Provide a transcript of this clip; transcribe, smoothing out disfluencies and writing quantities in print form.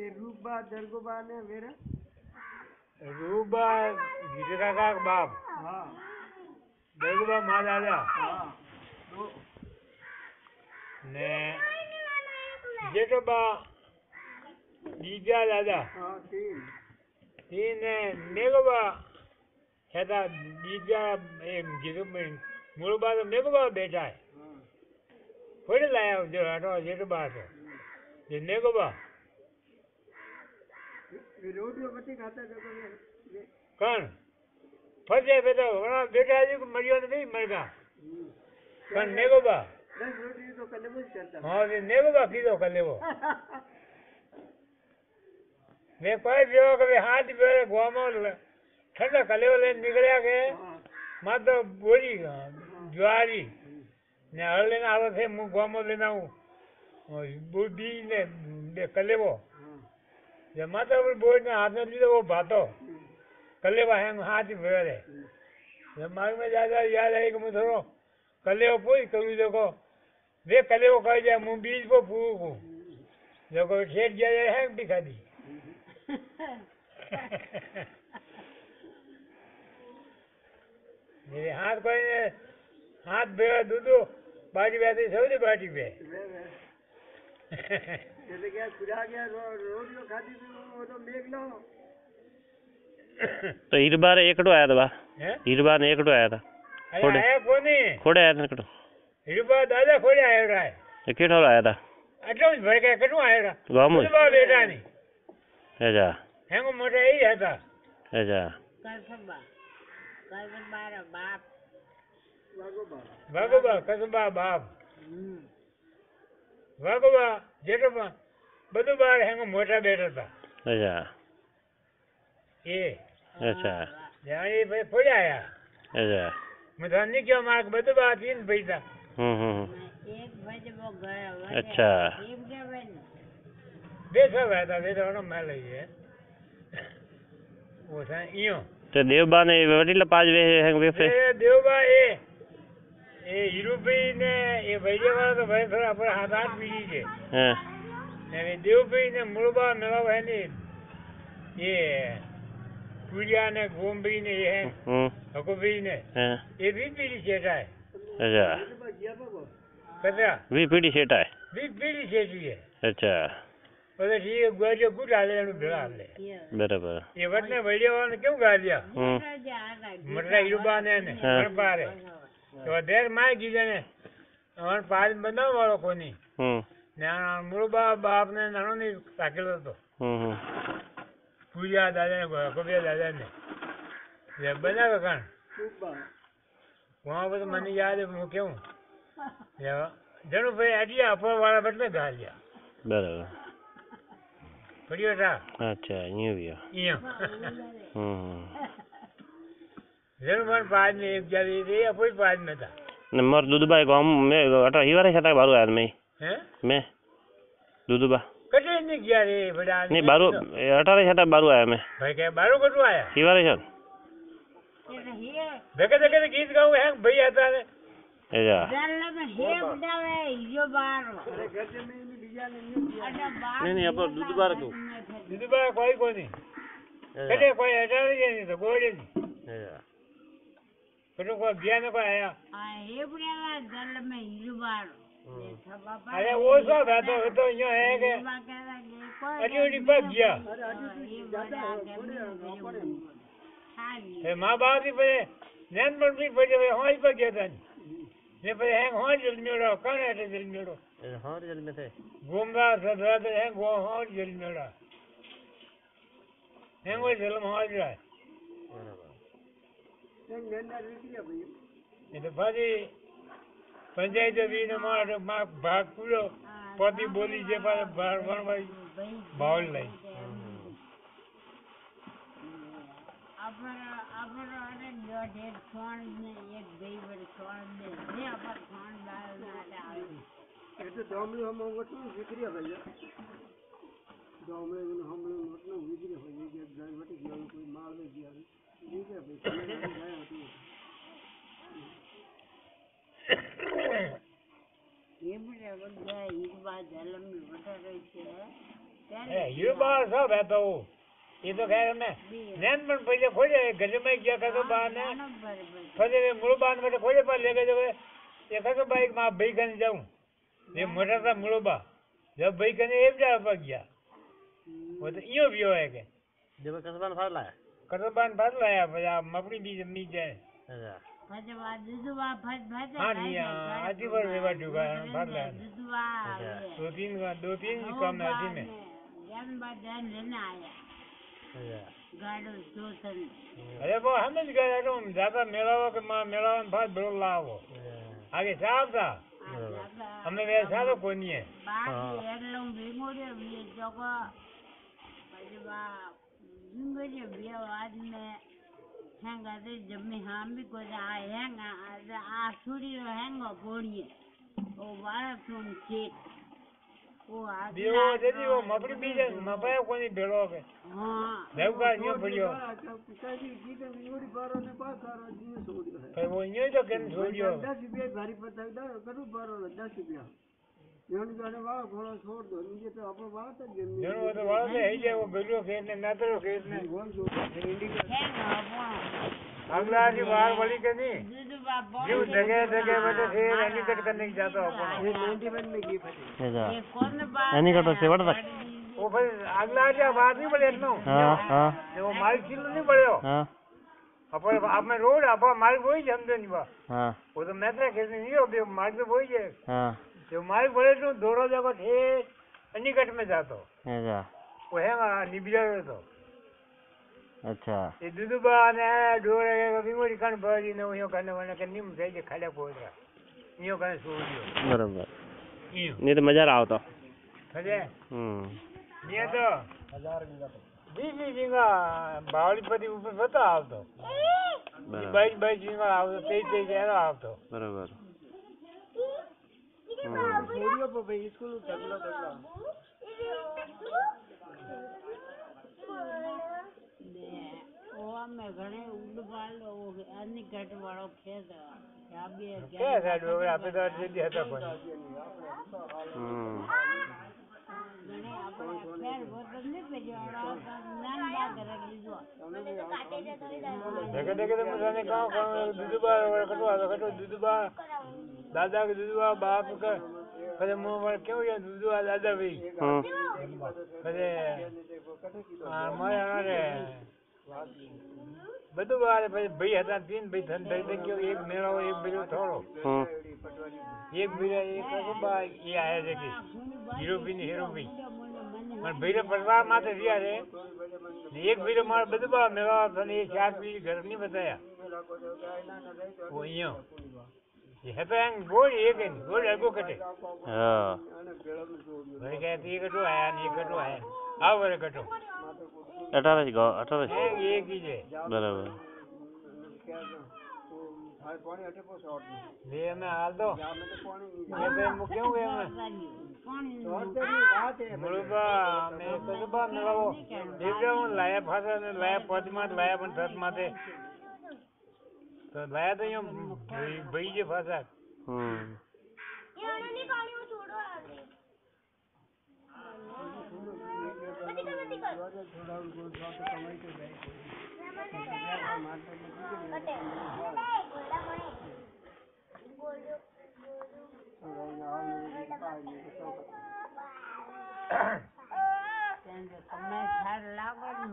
रूबा दरगोबा ने वेरा रूबा गीता का बाप हाँ दरगोबा माँ दादा हाँ तो ने जेठोबा बीजा दादा हाँ तीन ने नेगोबा हेता बीजा गीतु में मूलबा तो नेगोबा बेटा है हाँ थोड़े लाया जो हटो जेठोबा तो ये नेगोबा रोटियों बच्चे खाता देखो कौन फटे बेटा वहाँ बेटा जी को मरियो नहीं मरगा कौन नेगोबा 10 रोटी तो कल मुझ करता हाँ ये नेगोबा की तो कर ले वो मैं कोई भी हो कभी हाथ पे गोमल ठंडा कले वाले निकलिया के माँ तो बोली ज्वारी ने हर लेना आवा थे मुँह गोमल लेना हूँ बुद्धि ने कले वो जब माता पर बोझ ने हाथ में लीधो वो भातो कले वो हैं हाथ ही भर है जब मार्ग में ज्यादा याद आई कि मैं थोड़ा कले वो पूरी करूँ देखो वे कले वो कह जाए मुँह बीज को पूरू को देखो ठेठ जाए है दिखा दी मेरे हाथ कोई ने हाथ बेड़ा दूधो बाटी बैठी सभी बाटी पे जैसे क्या खुदा गया रोटियों खाती थी वो तो मेघ लो तो इस बार एकड़ो आया था हैं इस बार ने एकड़ो आया था अरे आया कोनी खोड़े आया था एकड़ो इस बार दादा खोड़े आयो रहा है ये केड़ो आया था अटलो भर के कटू आयो रहा गाँव में बाबा बेटा नहीं अच्छा हैंगो मोटा ही है था अच्छा वागोबा भगवा कसबा बाप भगवा जेठोबा બધું બાર હેંગો મોટા બેઠા હતા अच्छा એ अच्छा જાણી ભાઈ ફોડ્યા આયા अच्छा મેં તો નહીં કહ્યું મારે બધું બાર થઈને પૈસા अच्छा બેસા હતા બેસવાનો મેં લઈ જાય ઓછા ઈયો तो देवबा ने वडील पाज वे हैं वे એ દેવબા એ હીરુભાઈ ને એ ભાઈ વાળા તો ભાઈ થોડા આપણે હાથ હાથ પીડી છે हैं અને દેવભાઈ ને મૂળબા મેળાવા ને એ પૂરિયા ને ગોમભાઈ ને એ હકુભાઈ ને हैं એ બી પીડી છેટાય अच्छा કતરા वी पीढ़ी सेटा है બી પીડી છેટી है अच्छा પછી એ ગોજો ગુટ હાલે એનું ભેળા હાલે बराबर એ વટને વૈડ્યાવાળાને કેવું ગાલ્યા મટલા હીરુબા ને ગણપારે તો અધેર માય કીધે ને અમારે પાજ બનાવ વાળો કોની ને મૂળબા બાપ ને નાનો ની રાખેલો હતો પૂજા દાદા ને કબિયા દાદા ને બનાવે કાણ વहाँ पर મને યાદ है હું કેવું જણું ભાઈ આટલી અફવા વાળા બદલે ગાલ્યા बराबर પડ્યો તા अच्छा यूं भी અહીંયા જણું પણ પાજ ને એક જાવી એ અફોઈ પાજ में था नंबर दूधबा गांव में अटा हिवारे छता बारू आया मैं हैं मैं दूधबा कटे नहीं गया रे बड़ा नहीं बारू अटारे छता बारू आया मैं भाई क्या बारू कटू आया हिवारे छत देखे देखे तो गीत गाऊं है भाई आता है अच्छा नहीं नहीं अब दूधबा रखो दूध बा कोई कोई नहीं कटे कोई हटा नहीं तो गोड़े नहीं अच्छा कटू कोई बिया में कोई आया अरे वो सब है तो यो है कि अरे उड़ी पक गया माँ बाप भी पड़े नैन पर भी पड़े हुए होई पक गया था ने पड़े हैं हो जल मेरा कौन है तो जल मेरा हाँ जल में थे घूमरा सब रहते हैं वो हो जल मेरा हैं वो जल में हो जाए ये तो भाजी पंचायत भी ने मार भाग पूरो पति बोली जे पर बार बार भाई बाउल नहीं ये तो दामले हम वटू विक्री भैया दामले हम वटू विक्री हो ये गाय वटी गया कोई माल में गया ठीक है भाई गाय होती है ये मुझे बंदा एक बार जलम में बता रही है હીરો બહાર સૌ રહેતો એ તો ખૈર અમે નેન પણ પૈસે ખોજે ઘરમાં ગયા કતો બહાર ને ફરી મૂળ બાર માટે ખોજે પર લેકે જવે એ કતો બાઈક માં ભાઈ કને જાઉં ये मोटा था मुड़ोबा जब भाई कने एक जा पर गया वो तो यो भी है के जब कसबान फाड़ लाया लाया भैया मपड़ी भी जमी जाए अच्छा फजवा दुदुवा फज हाँ नहीं आधी बार रेवा जुगा फाड़ लाया दुदुवा दो तीन काम है इसी में जन बदन लेना आया अच्छा गाड़ो जोसन अरे वो हम ही गए तो ज्यादा मेलावा के मेलावा में फाड़ बड़ो लाओ आगे साहब था हमें वैसा तो कोई नहीं है बाकी एरलों बिगोड़े भी जोको फजवा बिगोड़े भी आज में हैंगा दे जब में हम भी को जा हैंगा आ सूरी हैंगा गोड़िए ओ वाला तुम चेत ओ आज वो जदी वो मपड़ी बीजे मपाया कोई नहीं बेलो के हां देवका न्यो पड़ियो पिताजी जी के विगोड़ी बारो ने पास करो जी ने छोड़ियो है पर वो न्यो तो केन छोड़ियो 10 रुपया भारी पता दा करू बारो 10 रुपया योनी जाने वाला घोड़ा छोड़ दो नीचे तो अपन बात है जमीन जो वो तो वाला से है जे वो बेलो के ने नातरो के ने बोल जो इंडिकेटर हैंगा वो अगला जी बाहर वाली के नहीं दुदुवा जो जगह जगह बैठे थे रनी कट करने की जाता अपन ये 91 में गिफ्ट है अच्छा ये कौन बात यानी कटो से बढ़ता वो फिर अगला जी बात नहीं बढ़े इतना हाँ हाँ वो माल किलो नहीं बढ़ियो हाँ अपन आप में रोड आप माल वही समझो नहीं बा हाँ वो तो मैत्रा कैसे नहीं हो माल तो वही है हाँ जो माल बढ़े तो दोनों जगह थे अनिकट में जातो अच्छा वो है निबिया तो अच्छा ये दुदुबा ने डोरे विंगोड़ी कान बाजी ने यो काने वाने के निम से जे खाड़ा पोड़ा यो काने सोडियो बराबर यो नहीं तो मजा आवता खजे ये तो 1000 गिला जी जिंगा बावली पति ऊपर बता आवतो बाई जिंगा आवतो ते जेरो आवतो बराबर छोड़ियो पे भाई स्कूल तगला ओ में घणे उड़पाल ओ अन्य कट वालो खेत या बे क्या है डोरे आपे तो जल्दी हटा कोई घणे आपने खेर बोतल नहीं पेजवाड़ा नान बा करे लीजो देखे तो मुझे ने कहा दुदुबा कटो दुदुबा दादा के दुदुबा बाप का कदे मुंह पर क्यों ये दुदुबा दादा भाई कदे माया रे બધું બારે ભાઈ હતા तीन भाई धन भाई क्यों एक मेरा एक बिलो थोड़ो एक बिलो एक बा ये आया है कि हीरो भी पर भैया परिवार माते दिया रे एक बिलो मार બધું બા मेरा तने ये चार पी घर नहीं बताया वो यो ये है तो गोल एक है गोल अलगो कटे हाँ भाई कहते ये कटो आया नहीं कटो आया आओ बरे कटो 18 गो 18 एक ही है बराबर भाई पानी हटे को शॉट ले मैं हाल दो या में तो पानी ये तो क्यों हुए मैं शॉट तेरी बात है मुरुबा मैं कसबा मिलाओ देवरा हूं लाया फासा ने लाया पदमा लाया पण छत माथे तो लाया तो यो भाई जे फासा ये नहीं पानी में छोड़ो आगे मत कर थोड़ा उनको शॉट कमाई के जाए मारते कटे गोला होए बोलो તમે થાર લાગો ને